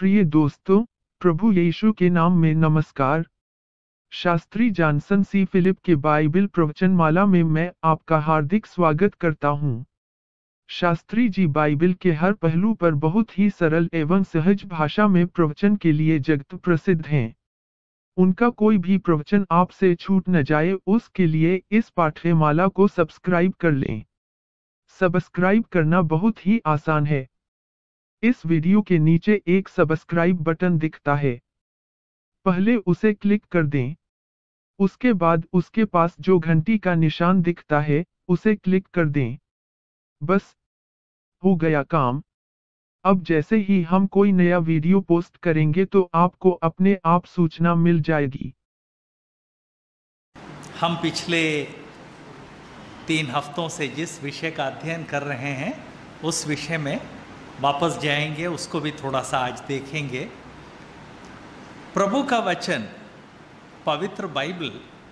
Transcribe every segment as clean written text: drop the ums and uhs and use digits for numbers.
प्रिय दोस्तों, प्रभु यीशु के नाम में नमस्कार। शास्त्री जॉनसन सी फिलिप के बाइबल प्रवचनमाला में मैं आपका हार्दिक स्वागत करता हूं। शास्त्री जी बाइबल के हर पहलू पर बहुत ही सरल एवं सहज भाषा में प्रवचन के लिए जगत प्रसिद्ध हैं। उनका कोई भी प्रवचन आपसे छूट न जाए, उसके लिए इस पाठ्यमाला को सब्सक्राइब कर लें। सब्सक्राइब करना बहुत ही आसान है। इस वीडियो के नीचे एक सब्सक्राइब बटन दिखता है, पहले उसे क्लिक कर दें। उसके बाद उसके पास जो घंटी का निशान दिखता है, उसे क्लिक कर दें। बस हो गया काम। अब जैसे ही हम कोई नया वीडियो पोस्ट करेंगे तो आपको अपने आप सूचना मिल जाएगी। हम पिछले 3 हफ्तों से जिस विषय का अध्ययन कर रहे हैं उस विषय में वापस जाएंगे, उसको भी थोड़ा सा आज देखेंगे। प्रभु का वचन पवित्र बाइबल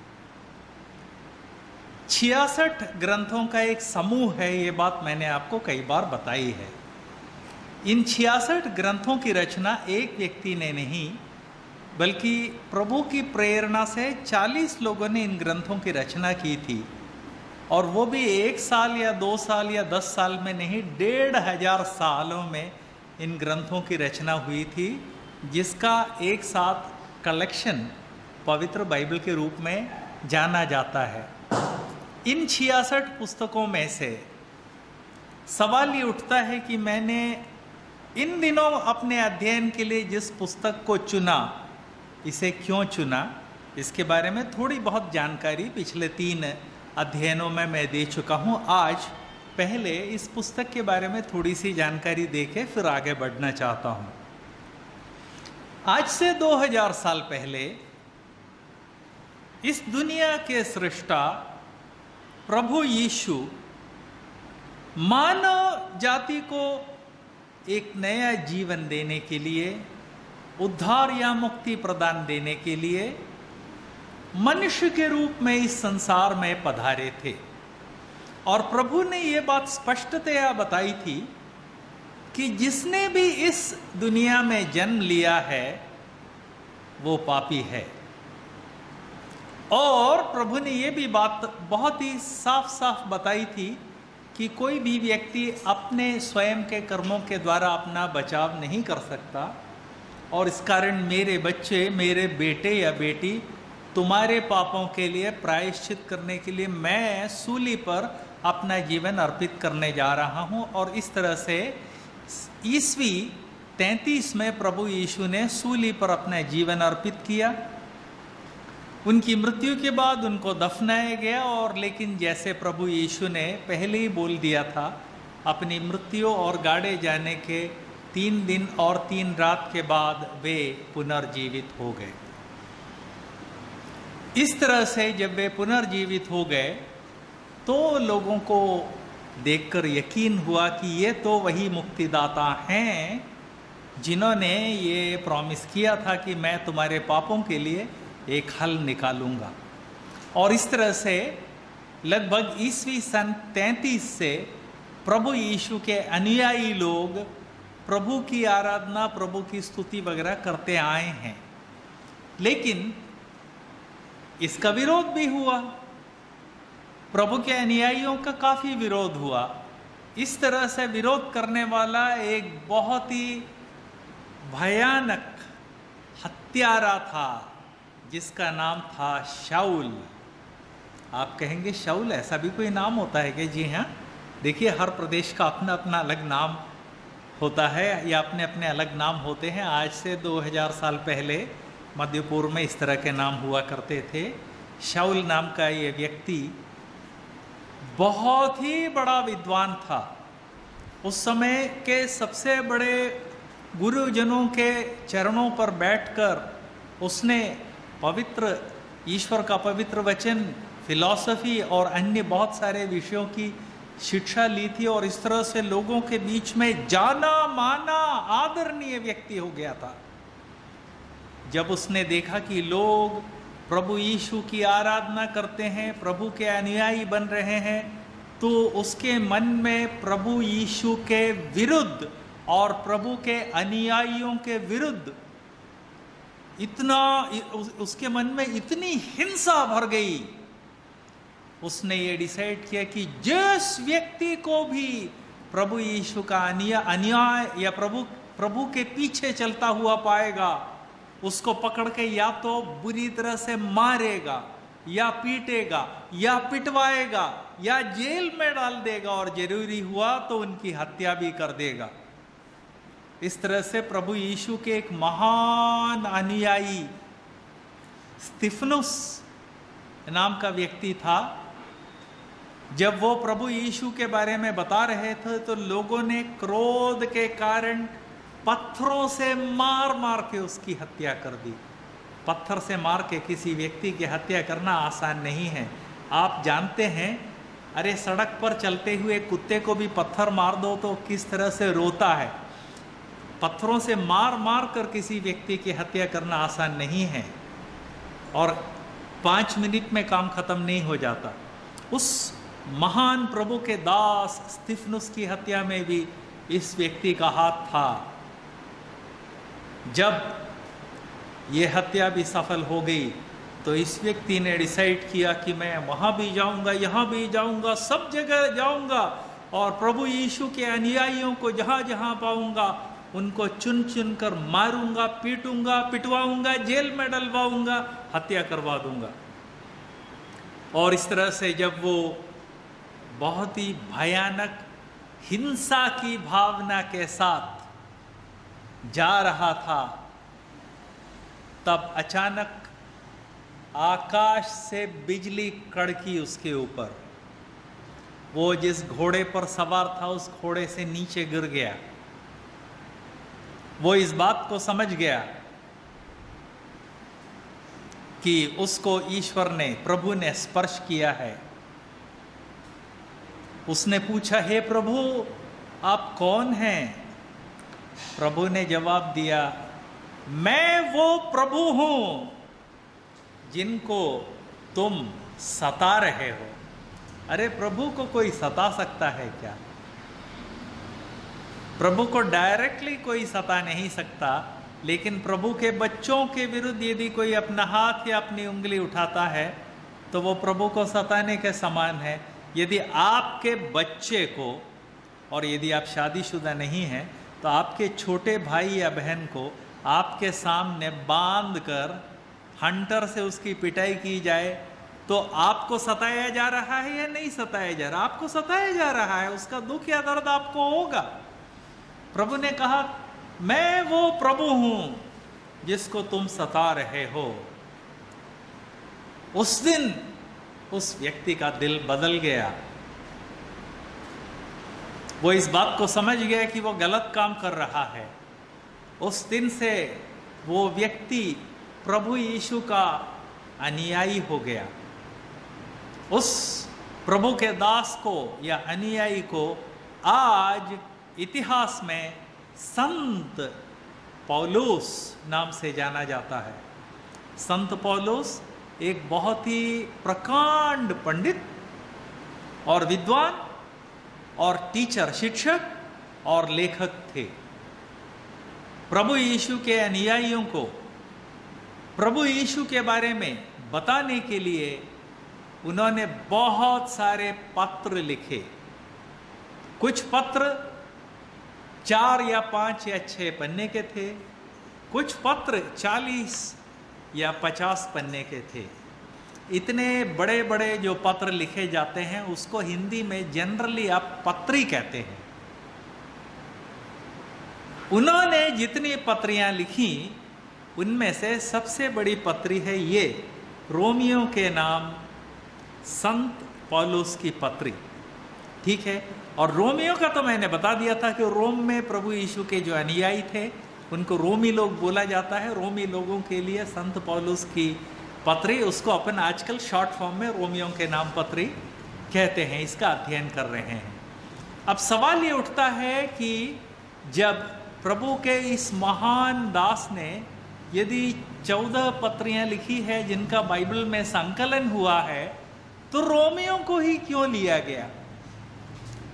66 ग्रंथों का एक समूह है। ये बात मैंने आपको कई बार बताई है। इन 66 ग्रंथों की रचना एक व्यक्ति ने नहीं, बल्कि प्रभु की प्रेरणा से 40 लोगों ने इन ग्रंथों की रचना की थी, और वो भी 1 साल या 2 साल या 10 साल में नहीं, 1500 सालों में इन ग्रंथों की रचना हुई थी, जिसका एक साथ कलेक्शन पवित्र बाइबल के रूप में जाना जाता है। इन 66 पुस्तकों में से सवाल ये उठता है कि मैंने इन दिनों अपने अध्ययन के लिए जिस पुस्तक को चुना, इसे क्यों चुना, इसके बारे में थोड़ी बहुत जानकारी पिछले 3 अध्ययनों में मैं दे चुका हूं। आज पहले इस पुस्तक के बारे में थोड़ी सी जानकारी देके फिर आगे बढ़ना चाहता हूं। आज से 2000 साल पहले इस दुनिया के सृष्टा प्रभु यीशु मानव जाति को एक नया जीवन देने के लिए, उद्धार या मुक्ति प्रदान देने के लिए मनुष्य के रूप में इस संसार में पधारे थे। और प्रभु ने यह बात स्पष्टतया बताई थी कि जिसने भी इस दुनिया में जन्म लिया है वो पापी है। और प्रभु ने यह भी बात बहुत ही साफ साफ बताई थी कि कोई भी व्यक्ति अपने स्वयं के कर्मों के द्वारा अपना बचाव नहीं कर सकता, और इस कारण मेरे बच्चे, मेरे बेटे या बेटी, तुम्हारे पापों के लिए प्रायश्चित करने के लिए मैं सूली पर अपना जीवन अर्पित करने जा रहा हूं। और इस तरह से ईस्वी 33 में प्रभु यीशु ने सूली पर अपना जीवन अर्पित किया। उनकी मृत्यु के बाद उनको दफनाया गया, और लेकिन जैसे प्रभु यीशु ने पहले ही बोल दिया था, अपनी मृत्यु और गाड़े जाने के 3 दिन और 3 रात के बाद वे पुनर्जीवित हो गए। इस तरह से जब वे पुनर्जीवित हो गए तो लोगों को देखकर यकीन हुआ कि ये तो वही मुक्तिदाता हैं जिन्होंने ये प्रॉमिस किया था कि मैं तुम्हारे पापों के लिए एक हल निकालूंगा। और इस तरह से लगभग ईस्वी सन 33 से प्रभु यीशु के अनुयायी लोग प्रभु की आराधना, प्रभु की स्तुति वगैरह करते आए हैं। लेकिन इसका विरोध भी हुआ, प्रभु के अनुयायियों का काफी विरोध हुआ। इस तरह से विरोध करने वाला एक बहुत ही भयानक हत्यारा था, जिसका नाम था शाऊल। आप कहेंगे शाऊल ऐसा भी कोई नाम होता है कि? जी हाँ, देखिए हर प्रदेश का अपना अपना अलग नाम होता है, या अपने अपने अलग नाम होते हैं। आज से 2000 साल पहले मध्य पूर्व में इस तरह के नाम हुआ करते थे। शाऊल नाम का ये व्यक्ति बहुत ही बड़ा विद्वान था। उस समय के सबसे बड़े गुरुजनों के चरणों पर बैठकर उसने पवित्र ईश्वर का पवित्र वचन, फिलॉसफी और अन्य बहुत सारे विषयों की शिक्षा ली थी, और इस तरह से लोगों के बीच में जाना माना आदरणीय व्यक्ति हो गया था। जब उसने देखा कि लोग प्रभु यीशु की आराधना करते हैं, प्रभु के अनुयायी बन रहे हैं, तो उसके मन में प्रभु यीशु के विरुद्ध और प्रभु के अनुयायियों के विरुद्ध इतना उसके मन में इतनी हिंसा भर गई, उसने ये डिसाइड किया कि जिस व्यक्ति को भी प्रभु यीशु का अन्याय या प्रभु के पीछे चलता हुआ पाएगा, उसको पकड़ के या तो बुरी तरह से मारेगा या पीटेगा या पिटवाएगा या जेल में डाल देगा और जरूरी हुआ तो उनकी हत्या भी कर देगा। इस तरह से प्रभु यीशु के एक महान अनुयायी स्तिफनुस नाम का व्यक्ति था। जब वो प्रभु यीशु के बारे में बता रहे थे तो लोगों ने क्रोध के कारण पत्थरों से मार मार के उसकी हत्या कर दी। पत्थर से मार के किसी व्यक्ति की हत्या करना आसान नहीं है। आप जानते हैं, अरे सड़क पर चलते हुए कुत्ते को भी पत्थर मार दो तो किस तरह से रोता है। पत्थरों से मार मार कर किसी व्यक्ति की हत्या करना आसान नहीं है और 5 मिनट में काम खत्म नहीं हो जाता। उस महान प्रभु के दास स्तिफनुस की हत्या में भी इस व्यक्ति का हाथ था। जब यह हत्या भी सफल हो गई तो इस व्यक्ति ने डिसाइड किया कि मैं वहां भी जाऊंगा, यहां भी जाऊंगा, सब जगह जाऊंगा और प्रभु यीशु के अनुयायियों को जहां जहां पाऊंगा उनको चुन चुन कर मारूंगा, पीटूंगा, पिटवाऊंगा, जेल में डलवाऊंगा, हत्या करवा दूंगा। और इस तरह से जब वो बहुत ही भयानक हिंसा की भावना के साथ जा रहा था, तब अचानक आकाश से बिजली कड़की उसके ऊपर। वो जिस घोड़े पर सवार था उस घोड़े से नीचे गिर गया। वो इस बात को समझ गया कि उसको ईश्वर ने, प्रभु ने स्पर्श किया है। उसने पूछा, हे प्रभु आप कौन हैं? प्रभु ने जवाब दिया, मैं वो प्रभु हूं जिनको तुम सता रहे हो। अरे प्रभु को कोई सता सकता है क्या? प्रभु को डायरेक्टली कोई सता नहीं सकता, लेकिन प्रभु के बच्चों के विरुद्ध यदि कोई अपना हाथ या अपनी उंगली उठाता है तो वो प्रभु को सताने के समान है। यदि आपके बच्चे को, और यदि आप शादीशुदा नहीं हैं तो आपके छोटे भाई या बहन को आपके सामने बांध कर हंटर से उसकी पिटाई की जाए तो आपको सताया जा रहा है या नहीं सताया जा रहा? आपको सताया जा रहा है, उसका दुख या दर्द आपको होगा। प्रभु ने कहा, मैं वो प्रभु हूं जिसको तुम सता रहे हो। उस दिन उस व्यक्ति का दिल बदल गया। वो इस बात को समझ गया कि वो गलत काम कर रहा है। उस दिन से वो व्यक्ति प्रभु यीशु का अनुयायी हो गया। उस प्रभु के दास को या अनुयायी को आज इतिहास में संत पौलुस नाम से जाना जाता है। संत पौलुस एक बहुत ही प्रकांड पंडित और विद्वान और टीचर, शिक्षक और लेखक थे। प्रभु यीशु के अनुयायियों को प्रभु यीशु के बारे में बताने के लिए उन्होंने बहुत सारे पत्र लिखे। कुछ पत्र 4 या 5 या 6 पन्ने के थे, कुछ पत्र 40 या 50 पन्ने के थे। इतने बड़े बड़े जो पत्र लिखे जाते हैं उसको हिंदी में जनरली आप पत्री कहते हैं। उन्होंने जितनी पत्रियां लिखी उनमें से सबसे बड़ी पत्री है ये रोमियो के नाम संत पौलुस की पत्री, ठीक है। और रोमियो का तो मैंने बता दिया था कि रोम में प्रभु यीशु के जो अनुयायी थे उनको रोमी लोग बोला जाता है। रोमी लोगों के लिए संत पौलुस की पत्री, उसको अपन आजकल शॉर्ट फॉर्म में रोमियो के नाम पत्री कहते हैं। इसका अध्ययन कर रहे हैं। अब सवाल ये उठता है कि जब प्रभु के इस महान दास ने यदि 14 पत्रियां लिखी है जिनका बाइबल में संकलन हुआ है, तो रोमियो को ही क्यों लिया गया?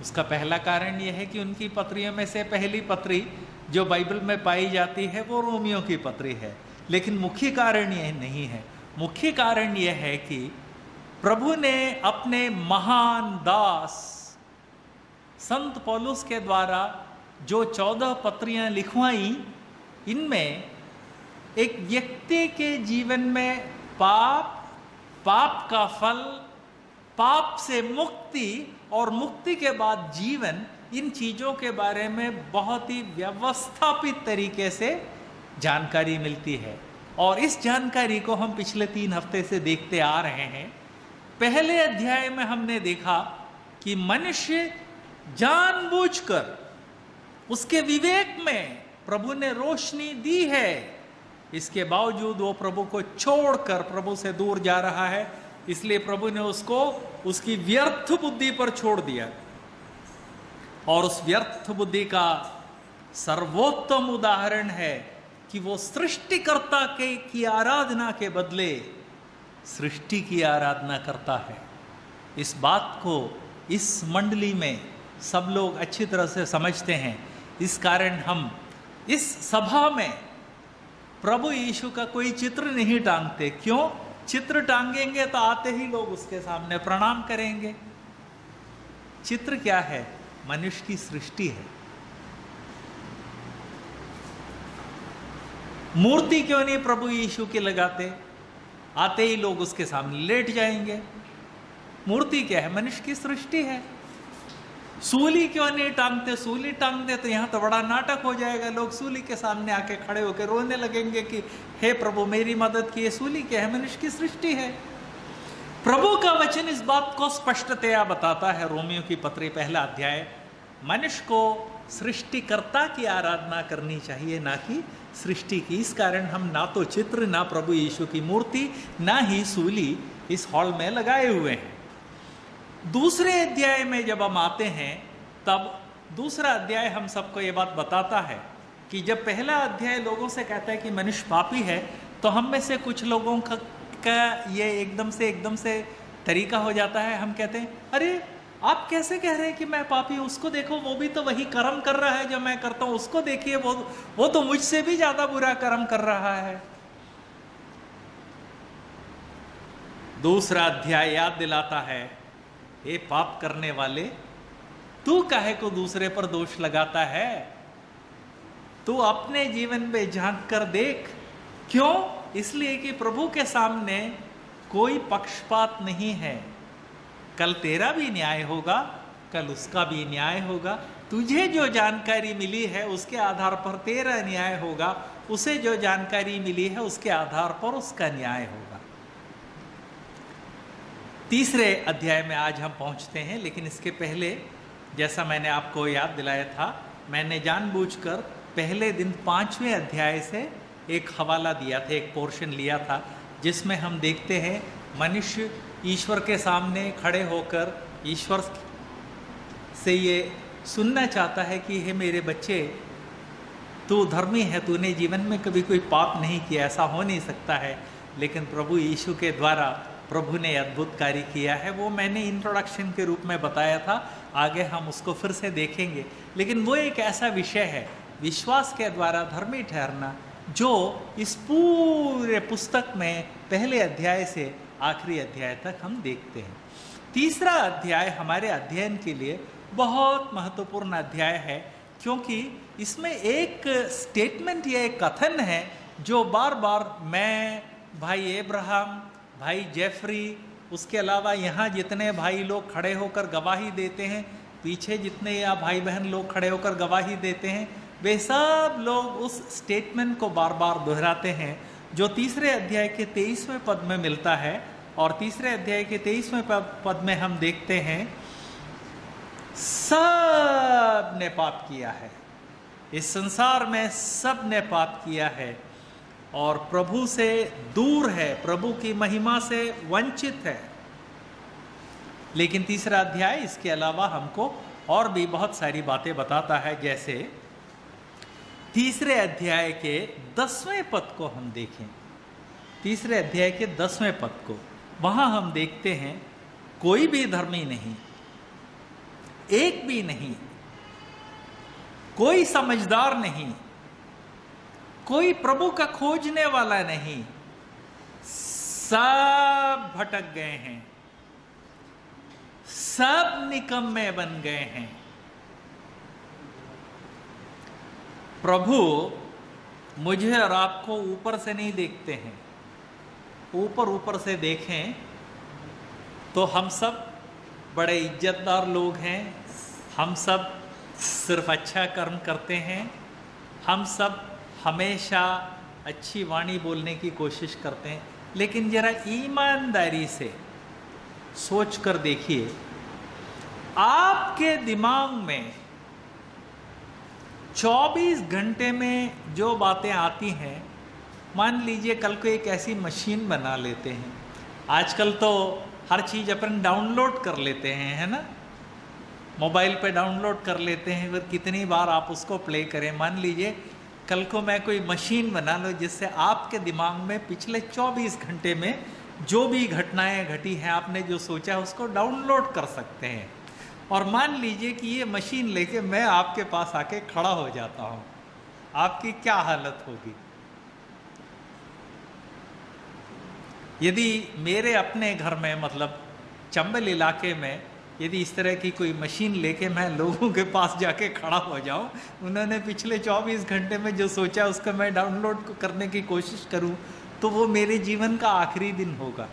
उसका पहला कारण यह है कि उनकी पत्रियों में से पहली पत्री जो बाइबल में पाई जाती है वो रोमियो की पत्री है। लेकिन मुख्य कारण यह नहीं है। मुख्य कारण यह है कि प्रभु ने अपने महान दास संत पौलुस के द्वारा जो 14 पत्रियां लिखवाई, इनमें एक व्यक्ति के जीवन में पाप का फल, पाप से मुक्ति और मुक्ति के बाद जीवन, इन चीजों के बारे में बहुत ही व्यवस्थापित तरीके से जानकारी मिलती है। और इस जानकारी को हम पिछले 3 हफ्ते से देखते आ रहे हैं। पहले अध्याय में हमने देखा कि मनुष्य जानबूझकर, उसके विवेक में प्रभु ने रोशनी दी है, इसके बावजूद वो प्रभु को छोड़कर प्रभु से दूर जा रहा है। इसलिए प्रभु ने उसको उसकी व्यर्थ बुद्धि पर छोड़ दिया। और उस व्यर्थ बुद्धि का सर्वोत्तम उदाहरण है कि वो सृष्टिकर्ता की आराधना के बदले सृष्टि की आराधना करता है। इस बात को इस मंडली में सब लोग अच्छी तरह से समझते हैं। इस कारण हम इस सभा में प्रभु यीशु का कोई चित्र नहीं टांगते। क्यों? चित्र टांगेंगे तो आते ही लोग उसके सामने प्रणाम करेंगे। चित्र क्या है? मनुष्य की सृष्टि है। मूर्ति क्यों नहीं प्रभु यीशु के लगाते? आते ही लोग उसके सामने लेट जाएंगे। मूर्ति क्या है? मनुष्य की सृष्टि है। सूली क्यों नहीं टांगते? सूली टांग दे तो यहां तो बड़ा नाटक हो जाएगा। लोग सूली के सामने आके खड़े होकर रोने लगेंगे कि हे प्रभु मेरी मदद कीजिए। सूली क्या है? मनुष्य की सृष्टि है। प्रभु का वचन इस बात को स्पष्टतया बताता है। रोमियो की पत्री 1 अध्याय, मनुष्य को सृष्टिकर्ता की आराधना करनी चाहिए, ना कि सृष्टि की। इस कारण हम ना तो चित्र, ना प्रभु यीशु की मूर्ति, ना ही सूली इस हॉल में लगाए हुए हैं। दूसरे अध्याय में जब हम आते हैं, तब दूसरा अध्याय हम सबको ये बात बताता है कि जब पहला अध्याय लोगों से कहता है कि मनुष्य पापी है, तो हम में से कुछ लोगों का ये एकदम से तरीका हो जाता है। हम कहते हैं, अरे आप कैसे कह रहे हैं कि मैं पापी हूं? उसको देखो, वो भी तो वही कर्म कर रहा है जो मैं करता हूं। उसको देखिए, वो तो मुझसे भी ज्यादा बुरा कर्म कर रहा है। दूसरा अध्याय याद दिलाता है, हे पाप करने वाले, तू काहे को दूसरे पर दोष लगाता है? तू अपने जीवन में झांक कर देख। क्यों? इसलिए कि प्रभु के सामने कोई पक्षपात नहीं है। कल तेरा भी न्याय होगा, कल उसका भी न्याय होगा। तुझे जो जानकारी मिली है उसके आधार पर तेरा न्याय होगा, उसे जो जानकारी मिली है उसके आधार पर उसका न्याय होगा। तीसरे अध्याय में आज हम पहुंचते हैं, लेकिन इसके पहले, जैसा मैंने आपको याद दिलाया था, मैंने जानबूझकर पहले दिन 5वें अध्याय से एक हवाला दिया था, एक पोर्शन लिया था, जिसमें हम देखते हैं मनुष्य ईश्वर के सामने खड़े होकर ईश्वर से ये सुनना चाहता है कि हे मेरे बच्चे, तू धर्मी है, तूने जीवन में कभी कोई पाप नहीं किया, ऐसा हो नहीं सकता है। लेकिन प्रभु यीशु के द्वारा प्रभु ने अद्भुत कार्य किया है। वो मैंने इंट्रोडक्शन के रूप में बताया था, आगे हम उसको फिर से देखेंगे। लेकिन वो एक ऐसा विषय है, विश्वास के द्वारा धर्मी ठहरना, जो इस पूरे पुस्तक में पहले अध्याय से आखिरी अध्याय तक हम देखते हैं। तीसरा अध्याय हमारे अध्ययन के लिए बहुत महत्वपूर्ण अध्याय है, क्योंकि इसमें एक स्टेटमेंट या एक कथन है जो बार बार मैं, भाई एब्राहम, भाई जेफरी, उसके अलावा यहाँ जितने भाई लोग खड़े होकर गवाही देते हैं, पीछे जितने या भाई बहन लोग खड़े होकर गवाही देते हैं, वे सब लोग उस स्टेटमेंट को बार बार दोहराते हैं, जो तीसरे अध्याय के 23वें पद में मिलता है। और तीसरे अध्याय के 23वें पद में हम देखते हैं, सब ने पाप किया है, इस संसार में सब ने पाप किया है और प्रभु से दूर है, प्रभु की महिमा से वंचित है। लेकिन तीसरा अध्याय इसके अलावा हमको और भी बहुत सारी बातें बताता है। जैसे तीसरे अध्याय के 10वें पद को हम देखें, तीसरे अध्याय के 10वें पद को, वहां हम देखते हैं, कोई भी धर्मी नहीं, एक भी नहीं। कोई समझदार नहीं, कोई प्रभु का खोजने वाला नहीं, सब भटक गए हैं, सब निकम्मे बन गए हैं। प्रभु मुझे और आपको ऊपर से नहीं देखते हैं। ऊपर ऊपर से देखें तो हम सब बड़े इज्जतदार लोग हैं, हम सब सिर्फ अच्छा कर्म करते हैं, हम सब हमेशा अच्छी वाणी बोलने की कोशिश करते हैं। लेकिन जरा ईमानदारी से सोच कर देखिए, आपके दिमाग में 24 घंटे में जो बातें आती हैं, मान लीजिए कल को एक ऐसी मशीन बना लेते हैं। आजकल तो हर चीज़ अपन डाउनलोड कर लेते हैं, है ना, मोबाइल पे डाउनलोड कर लेते हैं, फिर कितनी बार आप उसको प्ले करें। मान लीजिए कल को मैं कोई मशीन बना लूँ जिससे आपके दिमाग में पिछले 24 घंटे में जो भी घटनाएं घटी हैं, आपने जो सोचा है, उसको डाउनलोड कर सकते हैं। और मान लीजिए कि ये मशीन लेके मैं आपके पास आके खड़ा हो जाता हूँ, आपकी क्या हालत होगी? यदि मेरे अपने घर में, मतलब चंबल इलाके में, यदि इस तरह की कोई मशीन लेके मैं लोगों के पास जाके खड़ा हो जाऊं, उन्होंने पिछले 24 घंटे में जो सोचा उसको मैं डाउनलोड करने की कोशिश करूं, तो वो मेरे जीवन का आखिरी दिन होगा।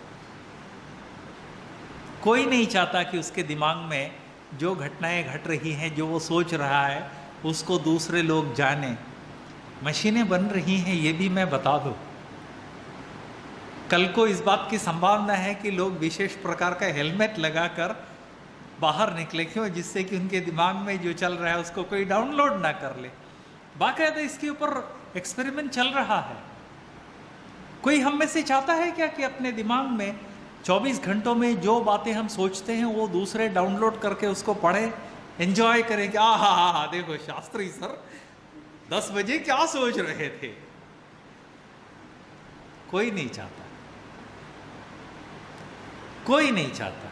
कोई नहीं चाहता कि उसके दिमाग में जो घटनाएं घट रही हैं, जो वो सोच रहा है, उसको दूसरे लोग जाने। मशीनें बन रही हैं, ये भी मैं बता दूं। कल को इस बात की संभावना है कि लोग विशेष प्रकार का हेलमेट लगाकर बाहर निकले, क्यों? जिससे कि उनके दिमाग में जो चल रहा है उसको कोई डाउनलोड ना कर ले। बाकायदा इसके ऊपर एक्सपेरिमेंट चल रहा है। कोई हम में से चाहता है क्या कि अपने दिमाग में 24 घंटों में जो बातें हम सोचते हैं वो दूसरे डाउनलोड करके उसको पढ़े, एंजॉय करें कि हा देखो शास्त्री सर 10 बजे क्या सोच रहे थे? कोई नहीं चाहता, कोई नहीं चाहता।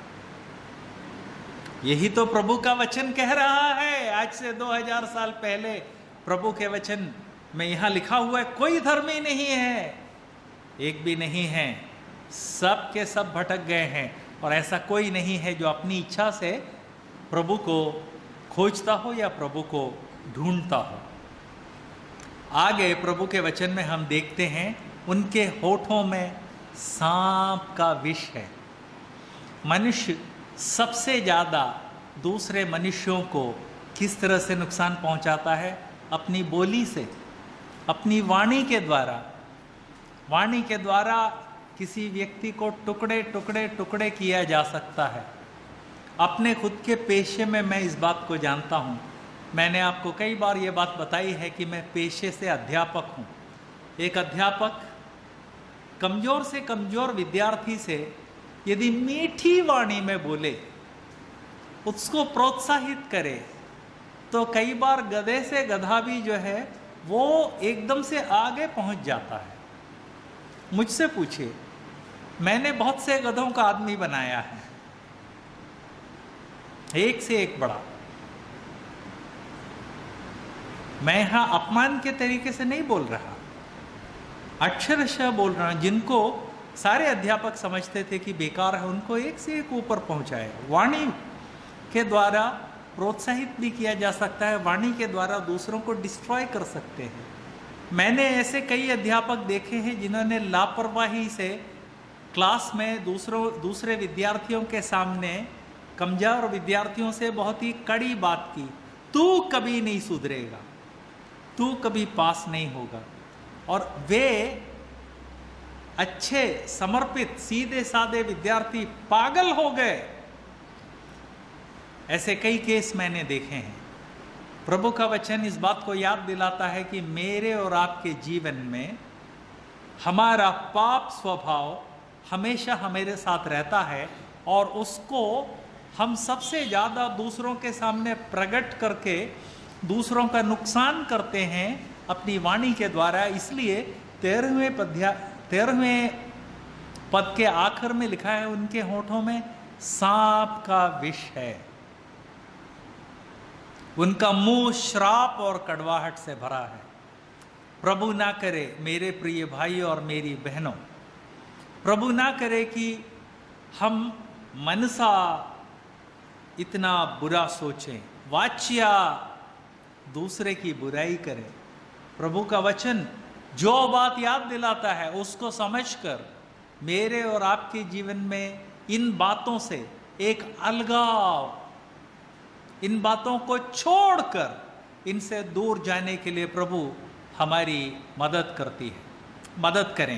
यही तो प्रभु का वचन कह रहा है। आज से 2000 साल पहले प्रभु के वचन में यहां लिखा हुआ है, कोई धर्मी नहीं है, एक भी नहीं है, सब के सब भटक गए हैं। और ऐसा कोई नहीं है जो अपनी इच्छा से प्रभु को खोजता हो या प्रभु को ढूंढता हो। आगे प्रभु के वचन में हम देखते हैं, उनके होठों में सांप का विष है। मनुष्य सबसे ज़्यादा दूसरे मनुष्यों को किस तरह से नुकसान पहुंचाता है? अपनी बोली से, अपनी वाणी के द्वारा। वाणी के द्वारा किसी व्यक्ति को टुकड़े टुकड़े टुकड़े किया जा सकता है। अपने खुद के पेशे में मैं इस बात को जानता हूँ। मैंने आपको कई बार ये बात बताई है कि मैं पेशे से अध्यापक हूँ। एक अध्यापक कमज़ोर से कमज़ोर विद्यार्थी से यदि मीठी वाणी में बोले, उसको प्रोत्साहित करे, तो कई बार गधे से गधा भी जो है वो एकदम से आगे पहुंच जाता है। मुझसे पूछिए, मैंने बहुत से गधों का आदमी बनाया है, एक से एक बड़ा। मैं यहां अपमान के तरीके से नहीं बोल रहा, अक्षरशः बोल रहा हूं। जिनको सारे अध्यापक समझते थे कि बेकार है, उनको एक से एक ऊपर पहुंचाए। वाणी के द्वारा प्रोत्साहित भी किया जा सकता है, वाणी के द्वारा दूसरों को डिस्ट्रॉय कर सकते हैं। मैंने ऐसे कई अध्यापक देखे हैं जिन्होंने लापरवाही से क्लास में दूसरे विद्यार्थियों के सामने कमजोर विद्यार्थियों से बहुत ही कड़ी बात की, तू कभी नहीं सुधरेगा, तू कभी पास नहीं होगा। और वे अच्छे समर्पित सीधे साधे विद्यार्थी पागल हो गए। ऐसे कई केस मैंने देखे हैं। प्रभु का वचन इस बात को याद दिलाता है कि मेरे और आपके जीवन में हमारा पाप स्वभाव हमेशा हमारे साथ रहता है, और उसको हम सबसे ज़्यादा दूसरों के सामने प्रकट करके दूसरों का नुकसान करते हैं अपनी वाणी के द्वारा। इसलिए 13वें पद के आखिर में लिखा है, उनके होठों में सांप का विष है। उनका मुंह श्राप और कड़वाहट से भरा है। प्रभु ना करे मेरे प्रिय भाई और मेरी बहनों, प्रभु ना करे कि हम मनसा इतना बुरा सोचें, वाच्या दूसरे की बुराई करें। प्रभु का वचन जो बात याद दिलाता है उसको समझकर मेरे और आपके जीवन में इन बातों से एक अलगाव, इन बातों को छोड़कर इनसे दूर जाने के लिए प्रभु हमारी मदद करती है। मदद करें।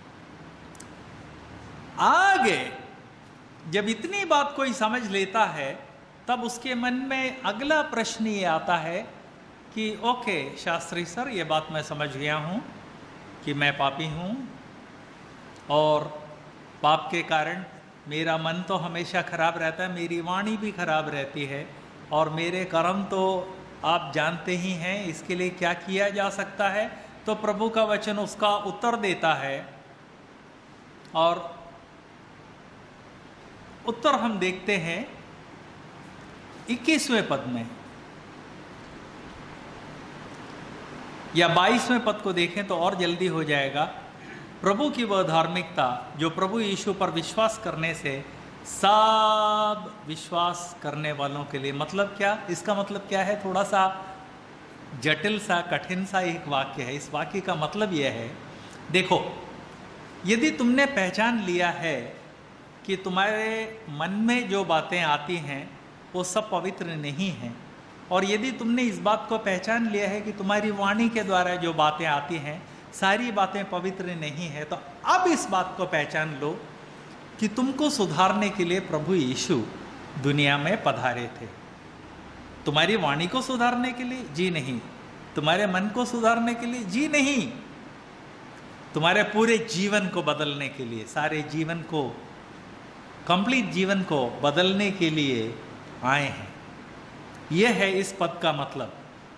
आगे जब इतनी बात कोई समझ लेता है तब उसके मन में अगला प्रश्न ये आता है कि ओके शास्त्री सर, ये बात मैं समझ गया हूँ कि मैं पापी हूँ और पाप के कारण मेरा मन तो हमेशा खराब रहता है, मेरी वाणी भी खराब रहती है और मेरे कर्म तो आप जानते ही हैं, इसके लिए क्या किया जा सकता है। तो प्रभु का वचन उसका उत्तर देता है और उत्तर हम देखते हैं 21वें पद में या 22वें पद को देखें तो और जल्दी हो जाएगा। प्रभु की वह धार्मिकता जो प्रभु यीशु पर विश्वास करने से सब विश्वास करने वालों के लिए, मतलब क्या, इसका मतलब क्या है? थोड़ा सा जटिल सा कठिन सा एक वाक्य है। इस वाक्य का मतलब यह है, देखो, यदि तुमने पहचान लिया है कि तुम्हारे मन में जो बातें आती हैं वो सब पवित्र नहीं हैं, और यदि तुमने इस बात को पहचान लिया है कि तुम्हारी वाणी के द्वारा जो बातें आती हैं सारी बातें पवित्र नहीं है, तो अब इस बात को पहचान लो कि तुमको सुधारने के लिए प्रभु यीशु दुनिया में पधारे थे। तुम्हारी वाणी को सुधारने के लिए? जी नहीं। तुम्हारे मन को सुधारने के लिए? जी नहीं। तुम्हारे पूरे जीवन को बदलने के लिए, सारे जीवन को, कंप्लीट जीवन को बदलने के लिए आए हैं। यह है इस पद का मतलब।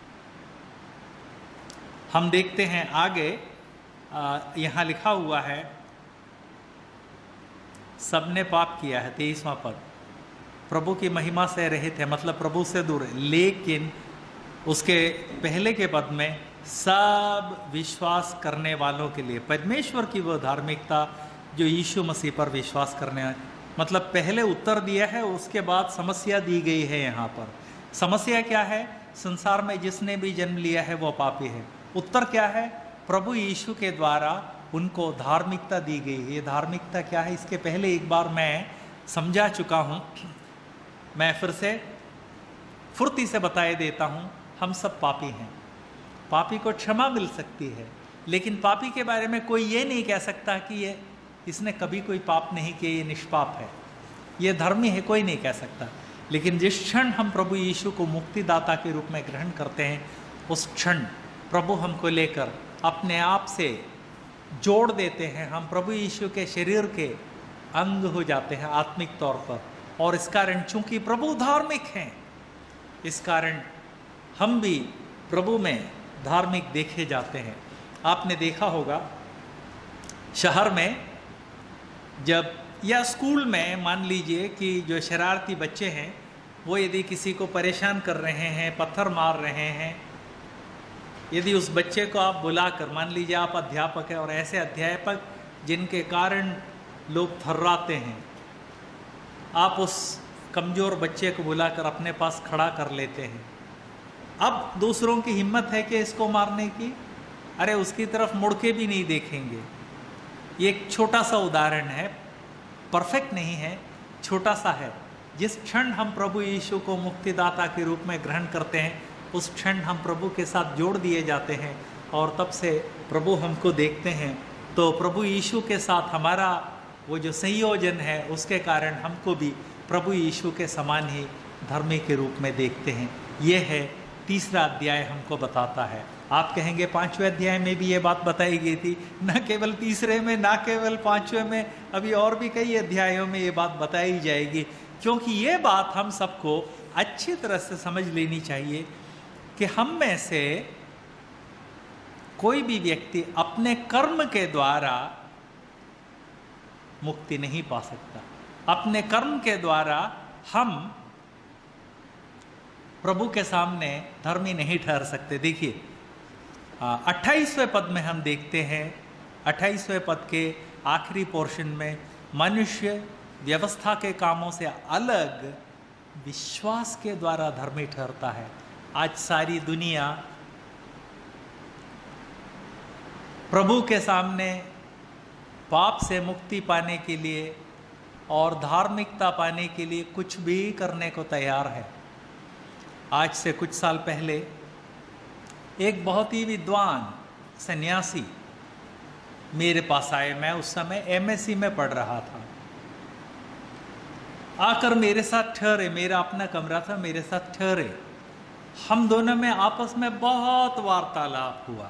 हम देखते हैं आगे, यहाँ लिखा हुआ है सबने पाप किया है, 23वां पद, प्रभु की महिमा से रहित है, मतलब प्रभु से दूर है। लेकिन उसके पहले के पद में सब विश्वास करने वालों के लिए, परमेश्वर की वह धार्मिकता जो यीशु मसीह पर विश्वास करने, मतलब पहले उत्तर दिया है, उसके बाद समस्या दी गई है। यहाँ पर समस्या क्या है? संसार में जिसने भी जन्म लिया है वो पापी है। उत्तर क्या है? प्रभु यीशु के द्वारा उनको धार्मिकता दी गई है। ये धार्मिकता क्या है? इसके पहले एक बार मैं समझा चुका हूँ, मैं फिर से फुर्ती से बताए देता हूँ। हम सब पापी हैं। पापी को क्षमा मिल सकती है, लेकिन पापी के बारे में कोई ये नहीं कह सकता कि ये इसने कभी कोई पाप नहीं किया, ये निष्पाप है, ये धर्मी है, कोई नहीं कह सकता। लेकिन जिस क्षण हम प्रभु यीशु को मुक्तिदाता के रूप में ग्रहण करते हैं, उस क्षण प्रभु हमको लेकर अपने आप से जोड़ देते हैं। हम प्रभु यीशु के शरीर के अंग हो जाते हैं आत्मिक तौर पर, और इस कारण चूंकि प्रभु धार्मिक हैं, इस कारण हम भी प्रभु में धार्मिक देखे जाते हैं। आपने देखा होगा शहर में जब, या स्कूल में मान लीजिए कि जो शरारती बच्चे हैं वो यदि किसी को परेशान कर रहे हैं, पत्थर मार रहे हैं, यदि उस बच्चे को आप बुलाकर, मान लीजिए आप अध्यापक हैं और ऐसे अध्यापक जिनके कारण लोग थर्राते हैं, आप उस कमज़ोर बच्चे को बुलाकर अपने पास खड़ा कर लेते हैं। अब दूसरों की हिम्मत है कि इसको मारने की? अरे उसकी तरफ मुड़ के भी नहीं देखेंगे। ये एक छोटा सा उदाहरण है, परफेक्ट नहीं है, छोटा सा है। जिस क्षण हम प्रभु यीशु को मुक्तिदाता के रूप में ग्रहण करते हैं, उस क्षण हम प्रभु के साथ जोड़ दिए जाते हैं, और तब से प्रभु हमको देखते हैं। तो प्रभु यीशु के साथ हमारा वो जो संयोजन है, उसके कारण हमको भी प्रभु यीशु के समान ही धर्मी के रूप में देखते हैं। ये है तीसरा अध्याय हमको बताता है। आप कहेंगे 5वें अध्याय में भी ये बात बताई गई थी। न केवल तीसरे में, ना केवल 5वें में, अभी और भी कई अध्यायों में ये बात बताई जाएगी, क्योंकि ये बात हम सबको अच्छी तरह से समझ लेनी चाहिए कि हम में से कोई भी व्यक्ति अपने कर्म के द्वारा मुक्ति नहीं पा सकता। अपने कर्म के द्वारा हम प्रभु के सामने धर्मी नहीं ठहर सकते। देखिए 28वें पद में हम देखते हैं, 28वें पद के आखिरी पोर्शन में, मनुष्य व्यवस्था के कामों से अलग विश्वास के द्वारा धर्मी ठहरता है। आज सारी दुनिया प्रभु के सामने पाप से मुक्ति पाने के लिए और धार्मिकता पाने के लिए कुछ भी करने को तैयार है। आज से कुछ साल पहले एक बहुत ही विद्वान सन्यासी मेरे पास आए। मैं उस समय एमएससी में पढ़ रहा था। आकर मेरे साथ ठहरे, मेरा अपना कमरा था, मेरे साथ ठहरे। हम दोनों में आपस में बहुत वार्तालाप हुआ।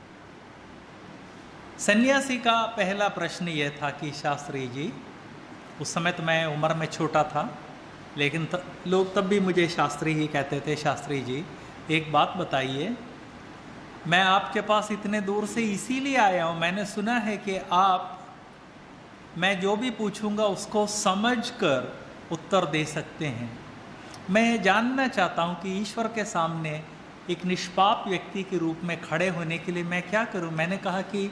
सन्यासी का पहला प्रश्न यह था कि शास्त्री जी, उस समय तो मैं उम्र में छोटा था, लेकिन लोग तब भी मुझे शास्त्री ही कहते थे। शास्त्री जी, एक बात बताइए, मैं आपके पास इतने दूर से इसीलिए आया हूँ, मैंने सुना है कि आप, मैं जो भी पूछूंगा उसको समझकर उत्तर दे सकते हैं। मैं जानना चाहता हूँ कि ईश्वर के सामने एक निष्पाप व्यक्ति के रूप में खड़े होने के लिए मैं क्या करूँ। मैंने कहा कि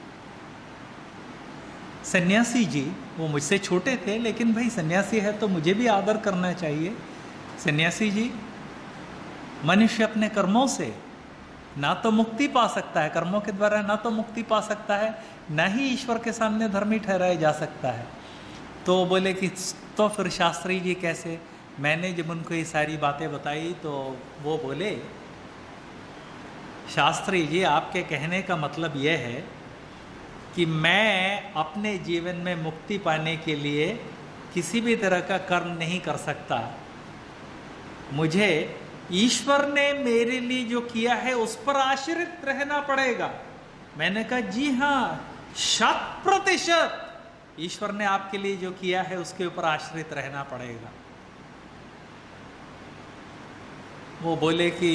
सन्यासी जी, वो मुझसे छोटे थे, लेकिन भाई सन्यासी है तो मुझे भी आदर करना चाहिए। सन्यासी जी, मनुष्य अपने कर्मों से ना तो मुक्ति पा सकता है, कर्मों के द्वारा ना तो मुक्ति पा सकता है, ना ही ईश्वर के सामने धर्मी ठहराया जा सकता है। तो बोले कि तो फिर शास्त्री जी कैसे। मैंने जब उनको ये सारी बातें बताई तो वो बोले, शास्त्री जी, आपके कहने का मतलब यह है कि मैं अपने जीवन में मुक्ति पाने के लिए किसी भी तरह का कर्म नहीं कर सकता, मुझे ईश्वर ने मेरे लिए जो किया है उस पर आश्रित रहना पड़ेगा। मैंने कहा जी हाँ, 100% ईश्वर ने आपके लिए जो किया है उसके ऊपर आश्रित रहना पड़ेगा। वो बोले कि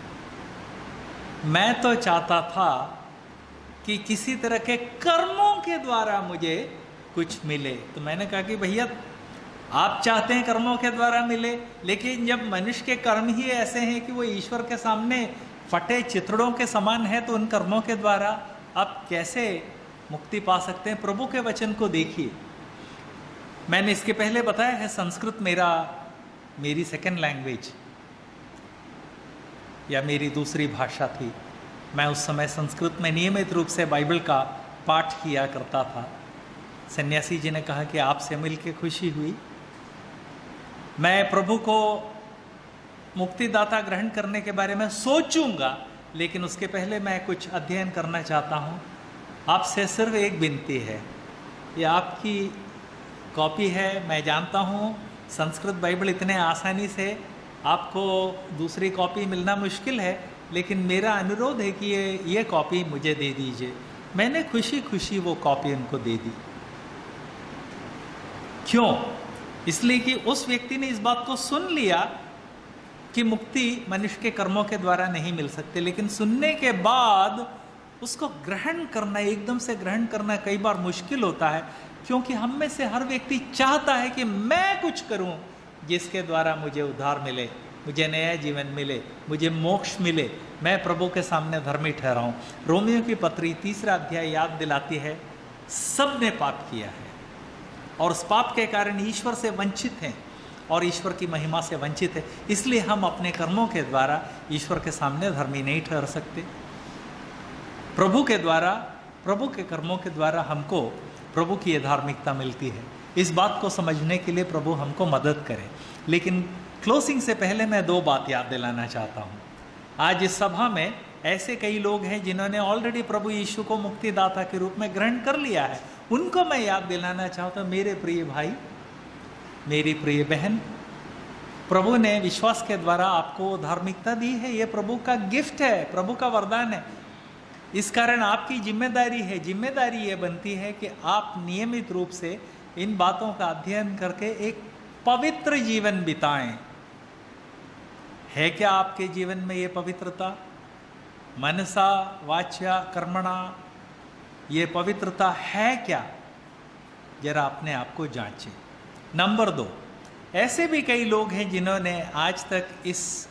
मैं तो चाहता था कि किसी तरह के कर्मों के द्वारा मुझे कुछ मिले। तो मैंने कहा कि भैया, आप चाहते हैं कर्मों के द्वारा मिले, लेकिन जब मनुष्य के कर्म ही ऐसे हैं कि वो ईश्वर के सामने फटे चिथड़ों के समान है, तो उन कर्मों के द्वारा आप कैसे मुक्ति पा सकते हैं। प्रभु के वचन को देखिए। मैंने इसके पहले बताया है, संस्कृत मेरी सेकंड लैंग्वेज या मेरी दूसरी भाषा थी। मैं उस समय संस्कृत में नियमित रूप से बाइबल का पाठ किया करता था। सन्यासी जी ने कहा कि आपसे मिलकर खुशी हुई। मैं प्रभु को मुक्तिदाता ग्रहण करने के बारे में सोचूंगा, लेकिन उसके पहले मैं कुछ अध्ययन करना चाहता हूँ। आपसे सिर्फ एक विनती है, ये आपकी कॉपी है। मैं जानता हूँ संस्कृत बाइबल इतने आसानी से आपको दूसरी कॉपी मिलना मुश्किल है, लेकिन मेरा अनुरोध है कि ये कॉपी मुझे दे दीजिए। मैंने खुशी खुशी वो कॉपी उनको दे दी। क्यों? इसलिए कि उस व्यक्ति ने इस बात को सुन लिया कि मुक्ति मनुष्य के कर्मों के द्वारा नहीं मिल सकते, लेकिन सुनने के बाद उसको ग्रहण करना, एकदम से ग्रहण करना कई बार मुश्किल होता है, क्योंकि हम में से हर व्यक्ति चाहता है कि मैं कुछ करूं जिसके द्वारा मुझे उद्धार मिले, मुझे नया जीवन मिले, मुझे मोक्ष मिले, मैं प्रभु के सामने धर्मी ठहराऊं। रोमियो की पत्री 3 अध्याय याद दिलाती है, सब ने पाप किया है और उस पाप के कारण ईश्वर से वंचित हैं और ईश्वर की महिमा से वंचित है। इसलिए हम अपने कर्मों के द्वारा ईश्वर के सामने धर्मी नहीं ठहर सकते। प्रभु के द्वारा, प्रभु के कर्मों के द्वारा हमको प्रभु की धार्मिकता मिलती है। इस बात को समझने के लिए प्रभु हमको मदद करे। लेकिन क्लोजिंग से पहले मैं 2 बात याद दिलाना चाहता हूँ। आज इस सभा में ऐसे कई लोग हैं जिन्होंने ऑलरेडी प्रभु यीशु को मुक्तिदाता के रूप में ग्रहण कर लिया है। उनको मैं याद दिलाना चाहता हूँ, मेरे प्रिय भाई, मेरी प्रिय बहन, प्रभु ने विश्वास के द्वारा आपको धार्मिकता दी है। ये प्रभु का गिफ्ट है, प्रभु का वरदान है। इस कारण आपकी जिम्मेदारी ये बनती है कि आप नियमित रूप से इन बातों का अध्ययन करके एक पवित्र जीवन बिताएं। है क्या आपके जीवन में ये पवित्रता? मनसा वाच्या कर्मणा, ये पवित्रता है क्या? जरा अपने आप को जांचें। नंबर 2, ऐसे भी कई लोग हैं जिन्होंने आज तक इस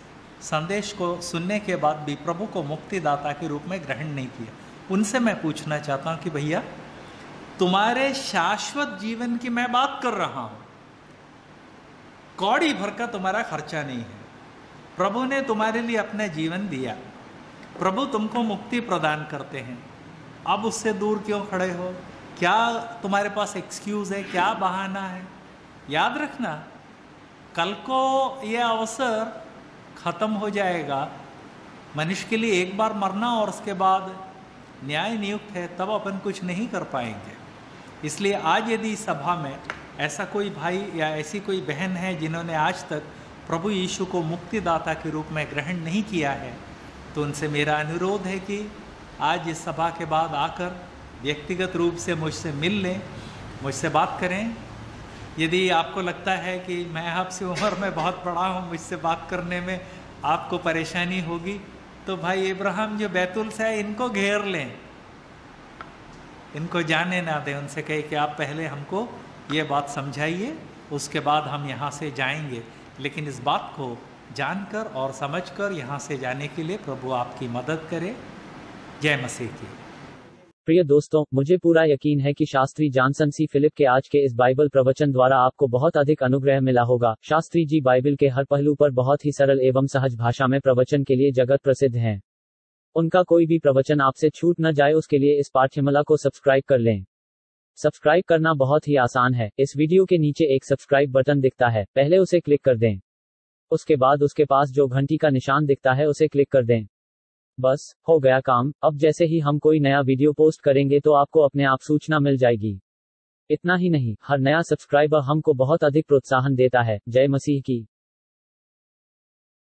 संदेश को सुनने के बाद भी प्रभु को मुक्तिदाता के रूप में ग्रहण नहीं किया, उनसे मैं पूछना चाहता हूँ कि भैया, तुम्हारे शाश्वत जीवन की मैं बात कर रहा हूँ, कौड़ी भर का तुम्हारा खर्चा नहीं है, प्रभु ने तुम्हारे लिए अपना जीवन दिया, प्रभु तुमको मुक्ति प्रदान करते हैं, अब उससे दूर क्यों खड़े हो? क्या तुम्हारे पास एक्सक्यूज़ है? क्या बहाना है? याद रखना, कल को यह अवसर ख़त्म हो जाएगा। मनुष्य के लिए एक बार मरना और उसके बाद न्याय नियुक्त है, तब अपन कुछ नहीं कर पाएंगे। इसलिए आज यदि सभा में ऐसा कोई भाई या ऐसी कोई बहन है जिन्होंने आज तक प्रभु यीशु को मुक्तिदाता के रूप में ग्रहण नहीं किया है, तो उनसे मेरा अनुरोध है कि आज इस सभा के बाद आकर व्यक्तिगत रूप से मुझसे मिल लें, मुझसे बात करें। यदि आपको लगता है कि मैं आपसे उम्र में बहुत बड़ा हूँ, मुझसे बात करने में आपको परेशानी होगी, तो भाई इब्राहिम जो बैतुल से है, इनको घेर लें, इनको जाने ना दें, उनसे कहे कि आप पहले हमको ये बात समझाइए, उसके बाद हम यहाँ से जाएंगे। लेकिन इस बात को जानकर और समझकर यहाँ से जाने के लिए प्रभु आपकी मदद करे। जय मसीह की। प्रिय दोस्तों, मुझे पूरा यकीन है कि शास्त्री जॉनसन सी फिलिप के आज के इस बाइबल प्रवचन द्वारा आपको बहुत अधिक अनुग्रह मिला होगा। शास्त्री जी बाइबल के हर पहलू पर बहुत ही सरल एवं सहज भाषा में प्रवचन के लिए जगत प्रसिद्ध हैं। उनका कोई भी प्रवचन आपसे छूट न जाए, उसके लिए इस पाठ्यमाला को सब्सक्राइब कर लें। सब्सक्राइब करना बहुत ही आसान है। इस वीडियो के नीचे एक सब्सक्राइब बटन दिखता है, पहले उसे क्लिक कर दें। उसके बाद उसके पास जो घंटी का निशान दिखता है उसे क्लिक कर दें। बस हो गया काम। अब जैसे ही हम कोई नया वीडियो पोस्ट करेंगे तो आपको अपने आप सूचना मिल जाएगी। इतना ही नहीं, हर नया सब्सक्राइबर हमको बहुत अधिक प्रोत्साहन देता है। जय मसीह की।